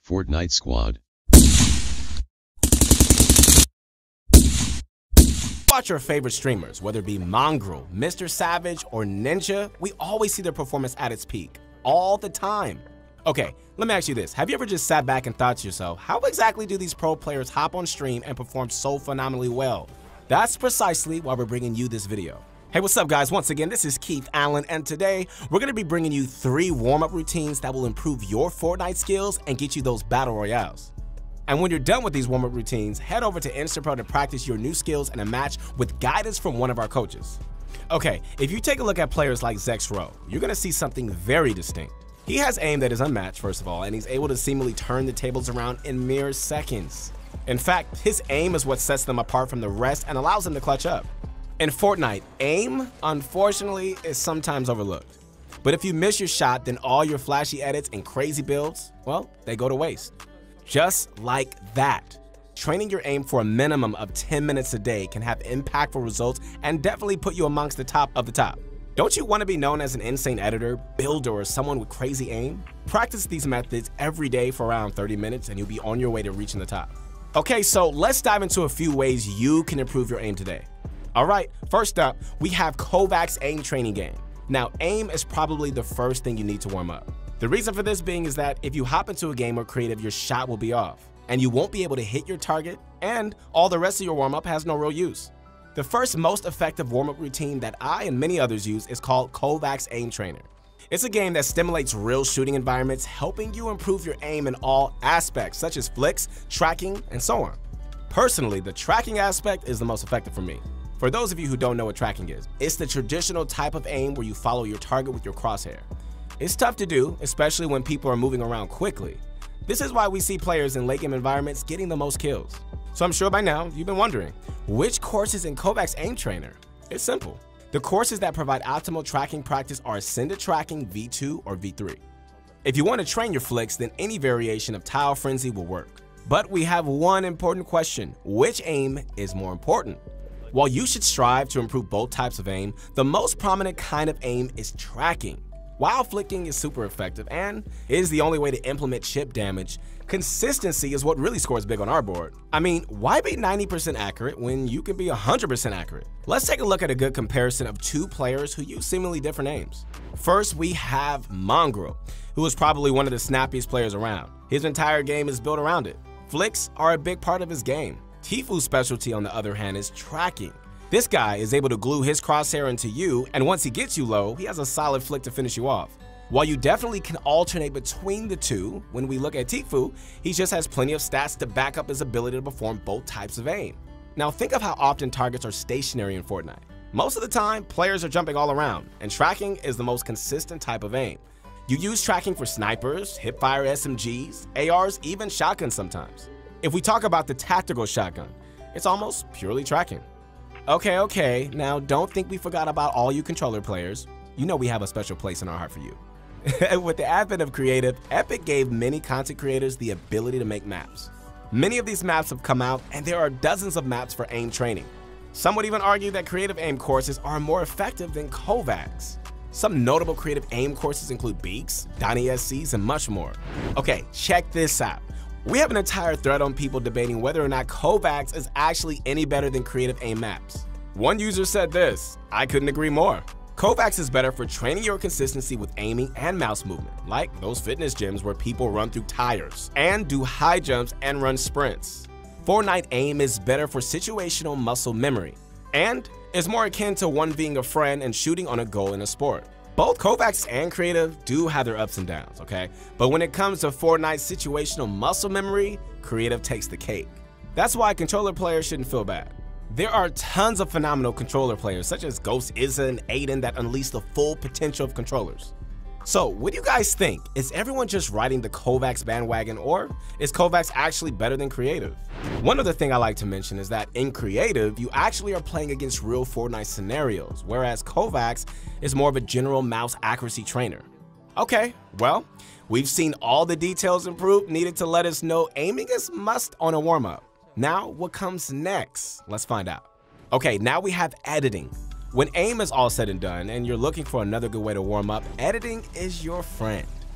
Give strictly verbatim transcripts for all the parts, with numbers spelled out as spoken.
Fortnite Squad. Watch your favorite streamers, whether it be Mongraal, Mister Savage, or Ninja, we always see their performance at its peak, all the time. Okay, let me ask you this. Have you ever just sat back and thought to yourself, how exactly do these pro players hop on stream and perform so phenomenally well? That's precisely why we're bringing you this video. Hey, what's up guys? Once again, this is Keith Allen, and today we're going to be bringing you three warm-up routines that will improve your Fortnite skills and get you those battle royales. And when you're done with these warm-up routines, head over to Instapro to practice your new skills in a match with guidance from one of our coaches. Okay, if you take a look at players like Zexrow, you're going to see something very distinct. He has aim that is unmatched, first of all, and he's able to seemingly turn the tables around in mere seconds. In fact, his aim is what sets them apart from the rest and allows them to clutch up. In Fortnite, aim, unfortunately, is sometimes overlooked. But if you miss your shot, then all your flashy edits and crazy builds, well, they go to waste. Just like that. Training your aim for a minimum of ten minutes a day can have impactful results and definitely put you amongst the top of the top. Don't you want to be known as an insane editor, builder, or someone with crazy aim? Practice these methods every day for around thirty minutes and you'll be on your way to reaching the top. Okay, so let's dive into a few ways you can improve your aim today. All right, first up, we have Kovacs Aim Training Game. Now, aim is probably the first thing you need to warm up. The reason for this being is that if you hop into a game or creative, your shot will be off, and you won't be able to hit your target, and all the rest of your warm-up has no real use. The first most effective warm-up routine that I and many others use is called Kovacs Aim Trainer. It's a game that stimulates real shooting environments, helping you improve your aim in all aspects, such as flicks, tracking, and so on. Personally, the tracking aspect is the most effective for me. For those of you who don't know what tracking is, it's the traditional type of aim where you follow your target with your crosshair. It's tough to do, especially when people are moving around quickly. This is why we see players in late game environments getting the most kills. So I'm sure by now you've been wondering, which courses in Kovacs Aim Trainer? It's simple. The courses that provide optimal tracking practice are Ascended Tracking V two or V three. If you want to train your flicks, then any variation of Tile Frenzy will work. But we have one important question: which aim is more important? While you should strive to improve both types of aim, the most prominent kind of aim is tracking. While flicking is super effective and is the only way to implement chip damage, consistency is what really scores big on our board. I mean, why be ninety percent accurate when you can be one hundred percent accurate? Let's take a look at a good comparison of two players who use seemingly different aims. First, we have Mongraal, who is probably one of the snappiest players around. His entire game is built around it. Flicks are a big part of his game. Tfue's specialty, on the other hand, is tracking. This guy is able to glue his crosshair into you, and once he gets you low, he has a solid flick to finish you off. While you definitely can alternate between the two, when we look at Tfue, he just has plenty of stats to back up his ability to perform both types of aim. Now think of how often targets are stationary in Fortnite. Most of the time, players are jumping all around, and tracking is the most consistent type of aim. You use tracking for snipers, hipfire S M Gs, A Rs, even shotguns sometimes. If we talk about the tactical shotgun, it's almost purely tracking. Okay, okay, now don't think we forgot about all you controller players. You know we have a special place in our heart for you. With the advent of creative, Epic gave many content creators the ability to make maps. Many of these maps have come out, and there are dozens of maps for aim training. Some would even argue that creative aim courses are more effective than Kovacs. Some notable creative aim courses include Beaks, Donnie S Cs, and much more. Okay, check this out. We have an entire thread on people debating whether or not Kovacs is actually any better than creative aim maps. One user said this: I couldn't agree more. Kovacs is better for training your consistency with aiming and mouse movement, like those fitness gyms where people run through tires and do high jumps and run sprints. Fortnite aim is better for situational muscle memory and is more akin to one being a friend and shooting on a goal in a sport. Both Kovacs and creative do have their ups and downs, okay? But when it comes to Fortnite situational muscle memory, creative takes the cake. That's why controller players shouldn't feel bad. There are tons of phenomenal controller players such as Ghost Izza and Aiden that unleash the full potential of controllers. So what do you guys think? Is everyone just riding the Kovacs bandwagon, or is Kovacs actually better than creative? One other thing I like to mention is that in creative, you actually are playing against real Fortnite scenarios, whereas Kovacs is more of a general mouse accuracy trainer. Okay, well, we've seen all the details and proof needed to let us know aiming is must on a warm-up. Now, what comes next? Let's find out. Okay, now we have editing. When aim is all said and done and you're looking for another good way to warm up, editing is your friend.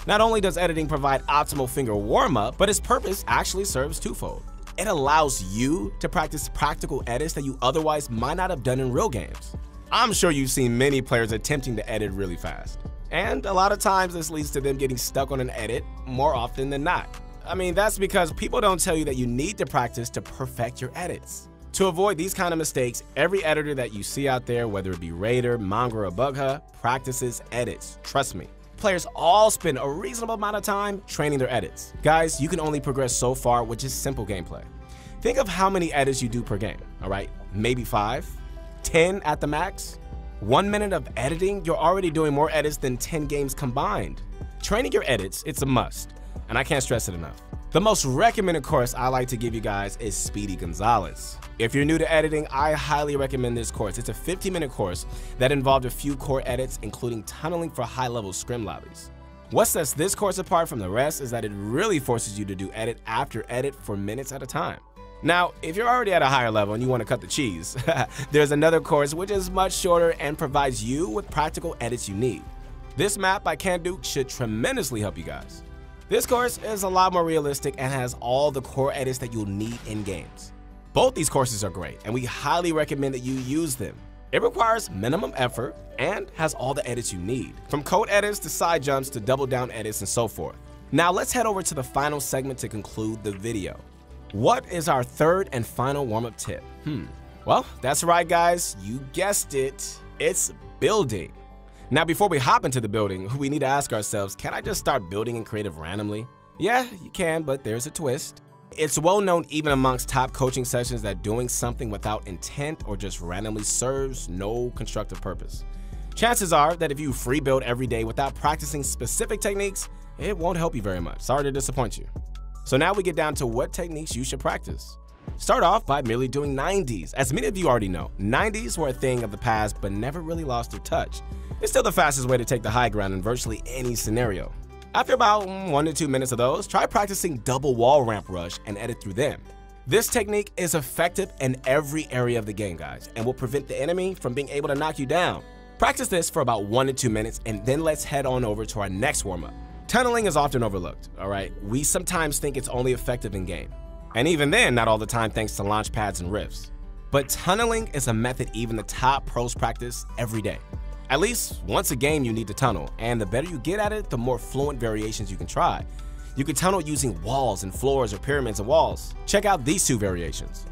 Not only does editing provide optimal finger warm-up, but its purpose actually serves twofold. It allows you to practice practical edits that you otherwise might not have done in real games. I'm sure you've seen many players attempting to edit really fast. And a lot of times this leads to them getting stuck on an edit more often than not. I mean, that's because people don't tell you that you need to practice to perfect your edits. To avoid these kind of mistakes, every editor that you see out there, whether it be Raider, Mongraal, or Bugha, practices edits. Trust me. Players all spend a reasonable amount of time training their edits. Guys, you can only progress so far with just simple gameplay. Think of how many edits you do per game, all right? Maybe five, ten at the max. One minute of editing, you're already doing more edits than ten games combined. Training your edits, it's a must, and I can't stress it enough. The most recommended course I like to give you guys is Speedy Gonzalez. If you're new to editing, I highly recommend this course. It's a fifteen minute course that involved a few core edits, including tunneling for high-level scrim lobbies. What sets this course apart from the rest is that it really forces you to do edit after edit for minutes at a time. Now, if you're already at a higher level and you want to cut the cheese, there's another course which is much shorter and provides you with practical edits you need. This map by Kanduke should tremendously help you guys. This course is a lot more realistic and has all the core edits that you'll need in games. Both these courses are great, and we highly recommend that you use them. It requires minimum effort and has all the edits you need, from code edits to side jumps to double down edits and so forth. Now let's head over to the final segment to conclude the video. What is our third and final warm-up tip? Hmm, well, that's right guys, you guessed it, it's building. Now before we hop into the building, we need to ask ourselves, can I just start building in creative randomly? Yeah, you can, but there's a twist. It's well known even amongst top coaching sessions that doing something without intent or just randomly serves no constructive purpose. Chances are that if you free build every day without practicing specific techniques, it won't help you very much. Sorry to disappoint you. So now we get down to what techniques you should practice. Start off by merely doing nineties. As many of you already know, nineties were a thing of the past but never really lost their touch. It's still the fastest way to take the high ground in virtually any scenario. After about one to two minutes of those, try practicing double wall ramp rush and edit through them. This technique is effective in every area of the game, guys, and will prevent the enemy from being able to knock you down. Practice this for about one to two minutes, and then let's head on over to our next warm-up. Tunneling is often overlooked, all right? We sometimes think it's only effective in game. And even then, not all the time thanks to launch pads and rifts. But tunneling is a method even the top pros practice every day. At least once a game you need to tunnel, and the better you get at it, the more fluent variations you can try. You can tunnel using walls and floors or pyramids and walls. Check out these two variations.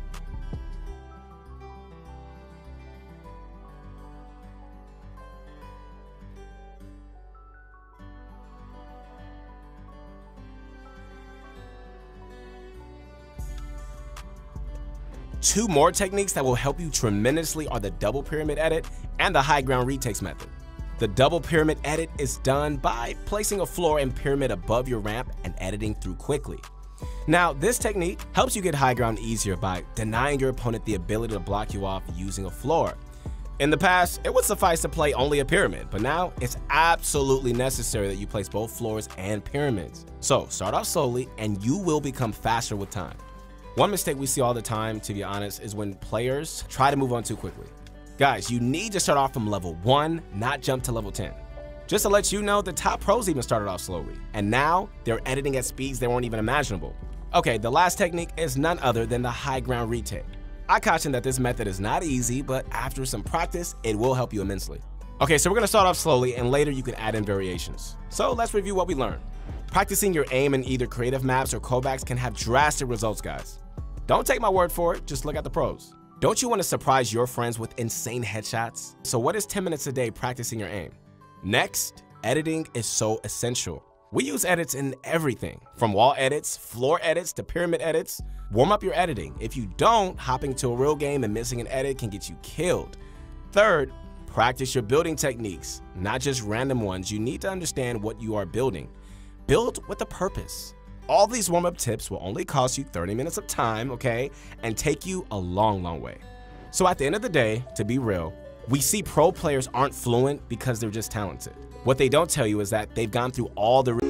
Two more techniques that will help you tremendously are the double pyramid edit and the high ground retakes method. The double pyramid edit is done by placing a floor and pyramid above your ramp and editing through quickly. Now, this technique helps you get high ground easier by denying your opponent the ability to block you off using a floor. In the past, it would suffice to play only a pyramid, but now it's absolutely necessary that you place both floors and pyramids. So start off slowly and you will become faster with time. One mistake we see all the time, to be honest, is when players try to move on too quickly. Guys, you need to start off from level one, not jump to level ten. Just to let you know, the top pros even started off slowly, and now they're editing at speeds that weren't even imaginable. Okay, the last technique is none other than the high ground retake. I caution that this method is not easy, but after some practice, it will help you immensely. Okay, so we're gonna start off slowly, and later you can add in variations. So let's review what we learned. Practicing your aim in either creative maps or Kovacs can have drastic results, guys. Don't take my word for it, just look at the pros. Don't you want to surprise your friends with insane headshots? So what is ten minutes a day practicing your aim? Next, editing is so essential. We use edits in everything, from wall edits, floor edits, to pyramid edits. Warm up your editing. If you don't, hopping to a real game and missing an edit can get you killed. Third, practice your building techniques, not just random ones. You need to understand what you are building. Build with a purpose. All these warm-up tips will only cost you thirty minutes of time, okay, and take you a long, long way. So at the end of the day, to be real, we see pro players aren't fluent because they're just talented. What they don't tell you is that they've gone through all the